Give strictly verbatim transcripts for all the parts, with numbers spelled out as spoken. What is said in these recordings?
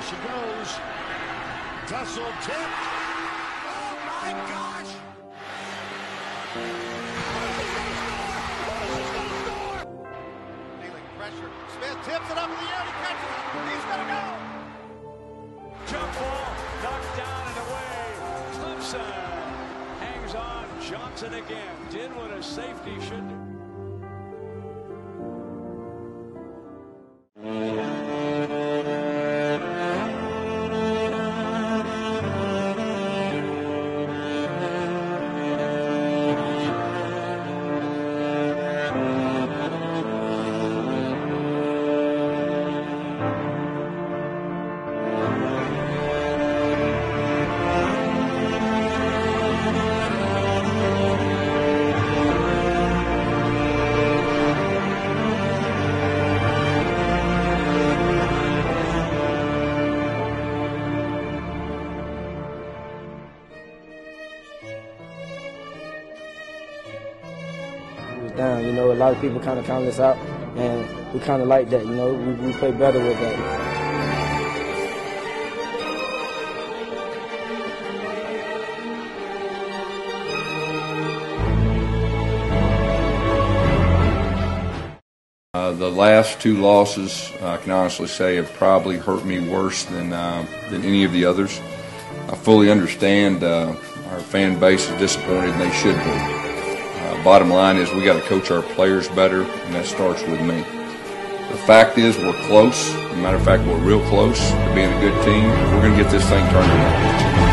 she goes. Tussle tipped. Oh my gosh! Feeling pressure. Smith tips it up in the air. He catches it. He's gonna go. Jump ball knocked down and away. Clemson hangs on. Johnson again. Did what a safety should do. Down, you know, a lot of people kind of count us out, and we kind of like that, you know, we, we play better with that. Uh, the last two losses, I can honestly say, have probably hurt me worse than uh, than any of the others. I fully understand uh, our fan base is disappointed, and they should be. Uh, bottom line is we got to coach our players better, and that starts with me. The fact is we're close. As a matter of fact, we're real close to being a good team. We're going to get this thing turned around.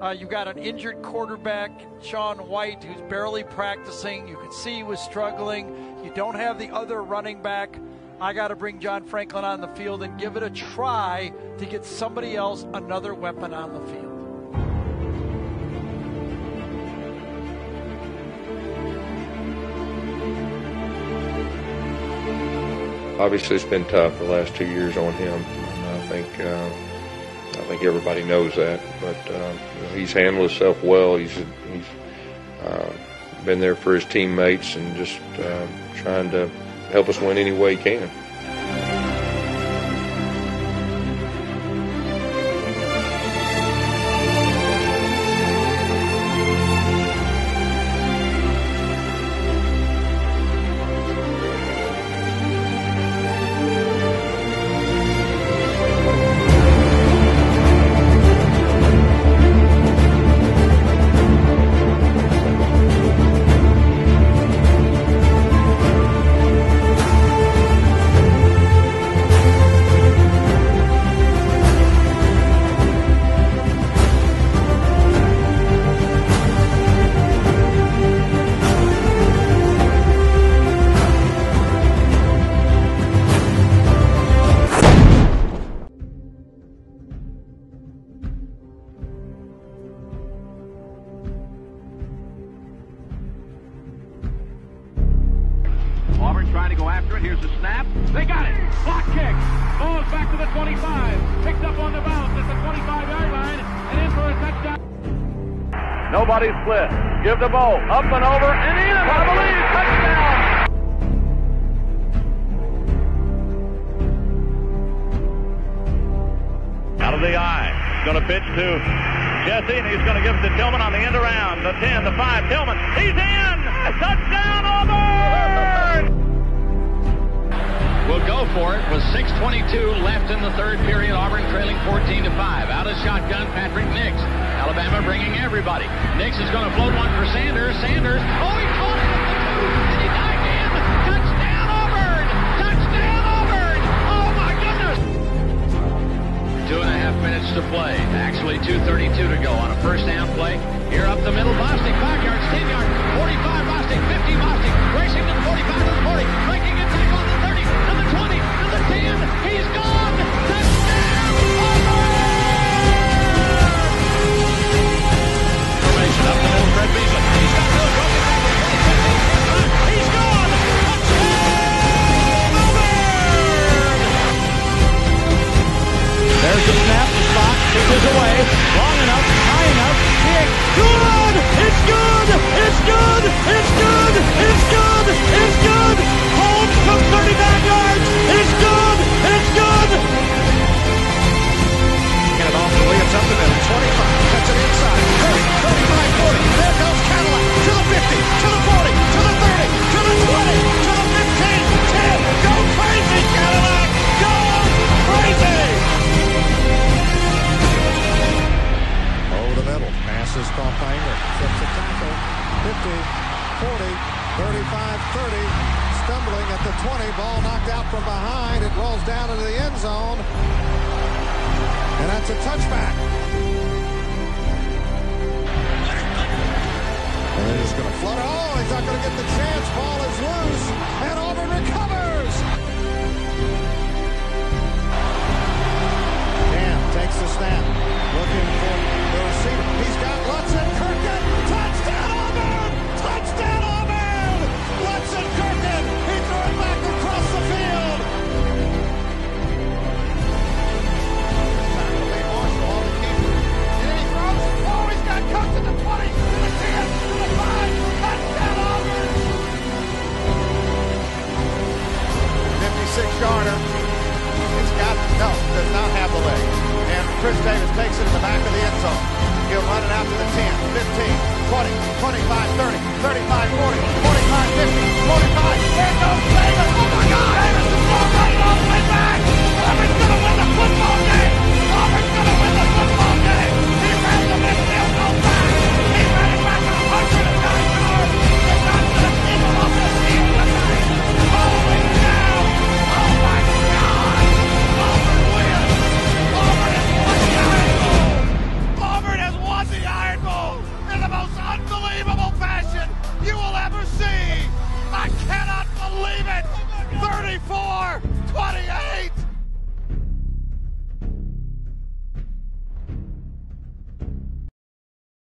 Uh, you've got an injured quarterback, Sean White, who's barely practicing. You can see he was struggling. You don't have the other running back. I got to bring John Franklin on the field and give it a try to get somebody else another weapon on the field. Obviously, it's been tough the last two years on him. And I think uh, I think everybody knows that. But uh, you know, he's handled himself well. He's he's uh, been there for his teammates and just uh, trying to help us win any way he can. Auburn trying to go after it. Here's the snap. They got it. Block kick. Ball's back to the twenty-five. Picked up on the bounce at the twenty-five-yard line and in for a touchdown. Nobody split. Give the ball. Up and over and in. I believe. Touchdown. Out of the eye. Going to pitch to Jesse, and he's going to give it to Tillman on the end around. The ten, the five. Tillman. He's in. Touchdown, Auburn! We'll go for it with six twenty-two left in the third period. Auburn trailing fourteen to five. Out of shotgun, Patrick Nix. Alabama bringing everybody. Nix is going to float one for Sanders. Sanders. Oh, he caught it at the two, and he dived in. Touchdown, Auburn! Touchdown, Auburn! Oh, my goodness! Two and a half minutes to play. Actually, two thirty-two to go on a first down play. Here up the middle, Bostic, five yards, ten yards, forty-five, Bostic, fifty, Bostic, racing to the forty-five, to the forty, breaking a tackle on the thirty, to the twenty, to the ten, he's gone! Touchdown, Auburn! Formation up the middle, Fred Beasley, he's got no broken tackle, he's gone! Touchdown, Auburn! There's the snap, the spot, pitches away, long enough, high enough, big, good! It's good! It's good! It's good! It's good! It's good! Holmes from thirty-five yards! It's good! It's good! Get it off the way, it's up the middle, twenty-five, cuts it inside, thirty, thirty-five, forty, there goes Cadillac, to the fifty, to the forty, to the thirty, to the twenty, to the fifteen, ten, go crazy, Cadillac! Go crazy! Over the middle, passes caught by Ingram, flips a tackle, fifty, forty, thirty-five, thirty, stumbling at the twenty, ball knocked out from behind, it rolls down into the end zone, and that's a touchback. And they're just going to float it. Oh, he's not going to get the chance, ball is loose, and Auburn recovers. Cam takes the snap, looking for the receiver. He's got Lutz and Kirkland. Touchdown, Auburn! Touchdown, Auburn! Lutz and Kirkland. He threw it back across the field. Time to lead Marshall on the keeper. And then he throws. Oh, he's got cooked to the twenty, to the ten, to the five. Touchdown, Auburn! fifty-six yarder. It's got, no, does not have the leg. And Chris Davis takes it in the back of the end zone. He'll run it out to the ten, fifteen, twenty, twenty-five, thirty, thirty-five, forty, forty-five, fifty, forty-five. There goes Davis. Oh my God! Davis is going right all the way back. Auburn's going to win the football game. Auburn's going to win the football game. He ran the midfield goal back. He ran it back to one hundred nine yards. They're not going to keep him off the field tonight. Holy cow! Oh my God! Auburn wins! Auburn has won the Iron Bowl! Auburn has won the Iron Bowl! believe it! thirty-four twenty-eight!